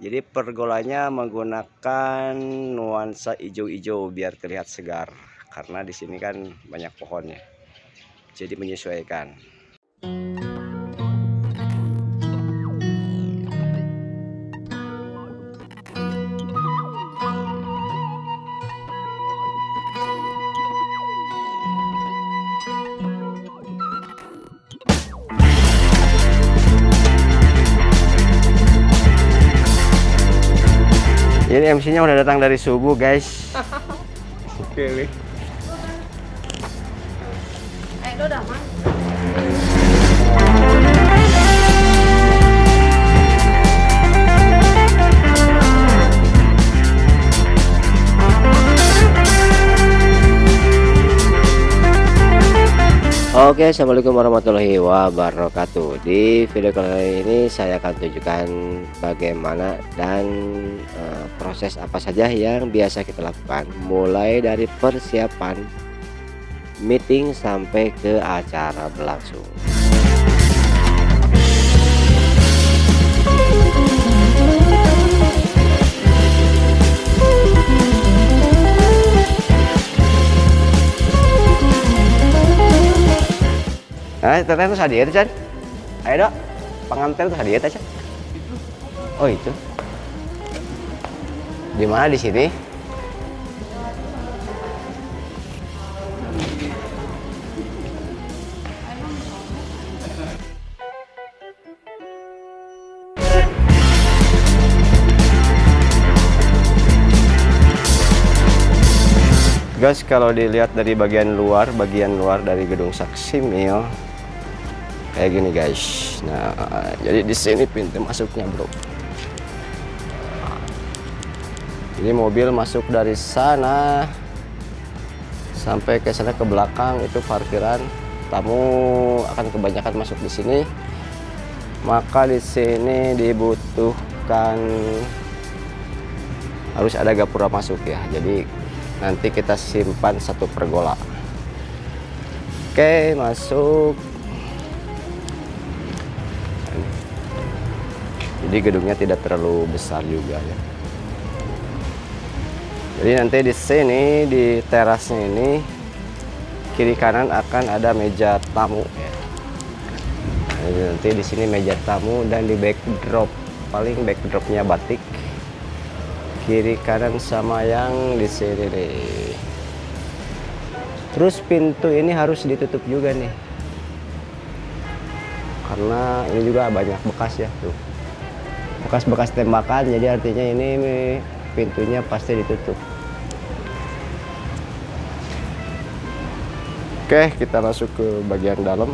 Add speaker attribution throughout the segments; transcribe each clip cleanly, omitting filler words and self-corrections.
Speaker 1: Jadi pergolanya menggunakan nuansa hijau-hijau biar terlihat segar. Karena di sini kan banyak pohonnya. Jadi menyesuaikan. Ini MC-nya udah datang dari subuh, guys. Oke, nih.
Speaker 2: Itu udah aman.
Speaker 1: Oke, assalamualaikum warahmatullahi wabarakatuh. Di video kali ini saya akan tunjukkan bagaimana dan proses apa saja yang biasa kita lakukan, mulai dari persiapan meeting sampai ke acara berlangsung. Nah, teteh itu hadir, Chan. Ayo dok, pengantin itu hadir, Chan. Oh itu. Di mana di sini? Guys, kalau dilihat dari bagian luar dari gedung Saksimil kayak gini, guys. Nah, jadi di sini pintu masuknya, bro. Jadi mobil masuk dari sana sampai ke sana, ke belakang itu parkiran. Tamu akan kebanyakan masuk di sini. Maka di sini dibutuhkan harus ada gapura masuk ya. Jadi nanti kita simpan satu pergola. Oke, masuk. Jadi gedungnya tidak terlalu besar juga ya. Jadi nanti di sini, di terasnya ini, kiri kanan akan ada meja tamu ya. Jadi nanti di sini meja tamu, dan di backdrop, paling backdropnya batik. Kiri kanan sama yang di sini nih. Terus pintu ini harus ditutup juga nih, karena ini juga banyak bekas ya tuh, bekas-bekas tembakan. Jadi artinya ini pintunya pasti ditutup. Oke, kita masuk ke bagian dalam.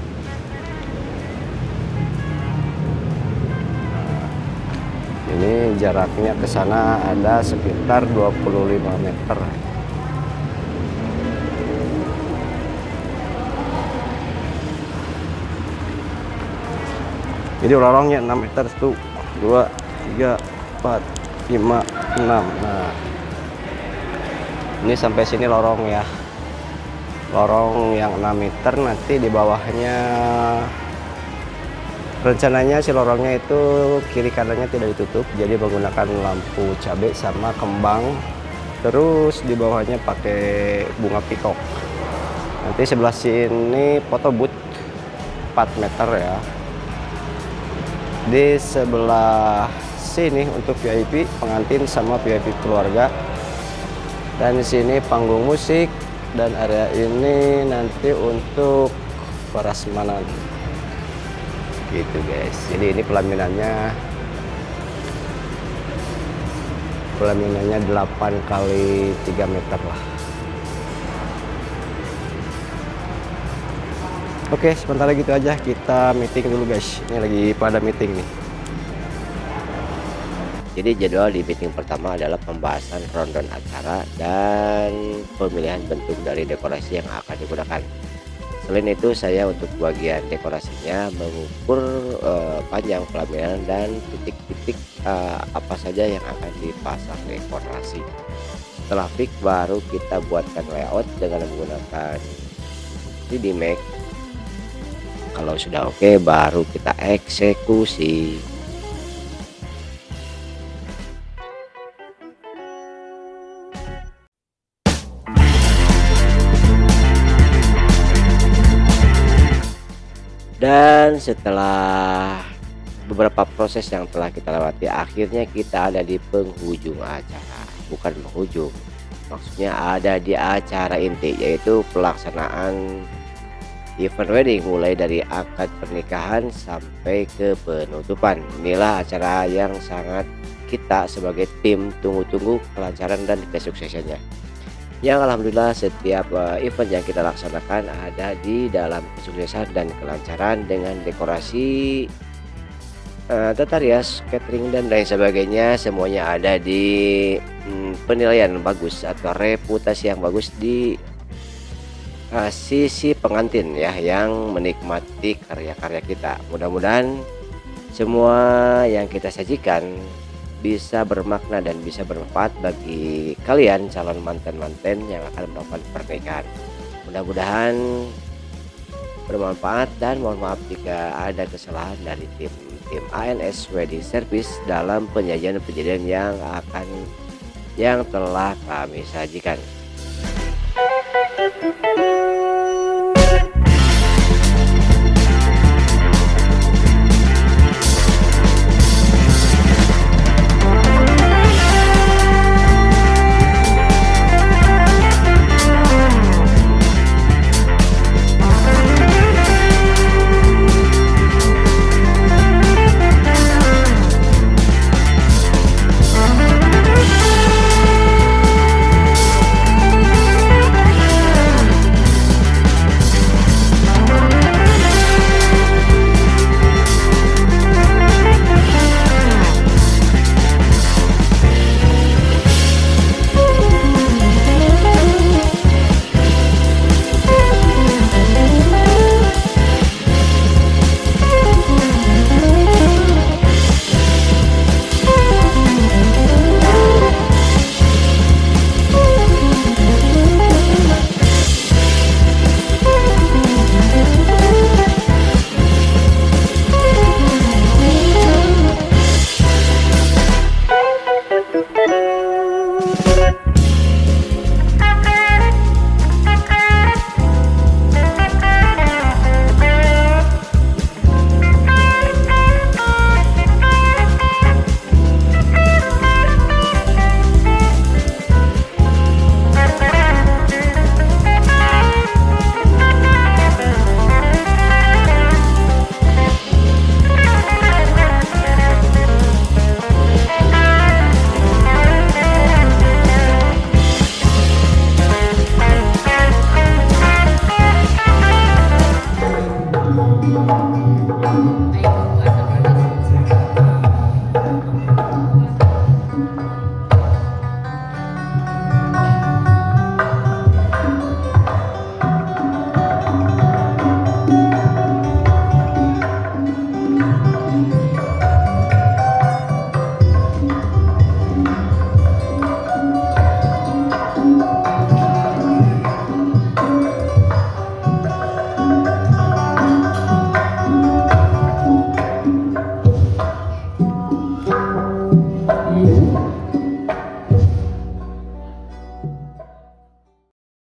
Speaker 1: Ini jaraknya ke sana ada sekitar 25 meter. Jadi lorongnya 6 meter tuh. 2, 3, 4, 5, 6. Nah, ini sampai sini lorong ya. Lorong yang 6 meter. Nanti di bawahnya rencananya si lorongnya itu kiri kanannya tidak ditutup, jadi menggunakan lampu cabai sama kembang. Terus di bawahnya pakai bunga pikok. Nanti sebelah sini foto booth 4 meter ya. Di sebelah sini untuk VIP pengantin sama VIP keluarga. Dan di sini panggung musik, dan area ini nanti untuk prasmanan. Gitu guys. Jadi ini pelaminannya 8 kali 3 meter lah. Oke, sebentar lagi gitu aja, kita meeting dulu guys. Ini lagi pada meeting nih. Jadi jadwal di meeting pertama adalah pembahasan rundown acara dan pemilihan bentuk dari dekorasi yang akan digunakan. Selain itu, saya untuk bagian dekorasinya mengukur panjang pelaminan dan titik-titik apa saja yang akan dipasang dekorasi. Setelah fix, baru kita buatkan layout dengan menggunakan 3D Max. Kalau sudah oke, baru kita eksekusi. Dan setelah beberapa proses yang telah kita lewati, akhirnya kita ada di penghujung acara. Bukan penghujung, maksudnya ada di acara inti, yaitu pelaksanaan event wedding, mulai dari akad pernikahan sampai ke penutupan. Inilah acara yang sangat kita sebagai tim tunggu-tunggu kelancaran dan kesuksesannya. Yang alhamdulillah setiap event yang kita laksanakan ada di dalam kesuksesan dan kelancaran dengan dekorasi, tata rias, catering dan lain sebagainya, semuanya ada di penilaian bagus atau reputasi yang bagus di sisi pengantin ya, yang menikmati karya-karya kita. Mudah-mudahan semua yang kita sajikan bisa bermakna dan bisa bermanfaat bagi kalian calon manten-manten yang akan melakukan pernikahan. Mudah-mudahan bermanfaat, dan mohon maaf jika ada kesalahan dari tim ANS Wedding Service dalam penyajian yang telah kami sajikan.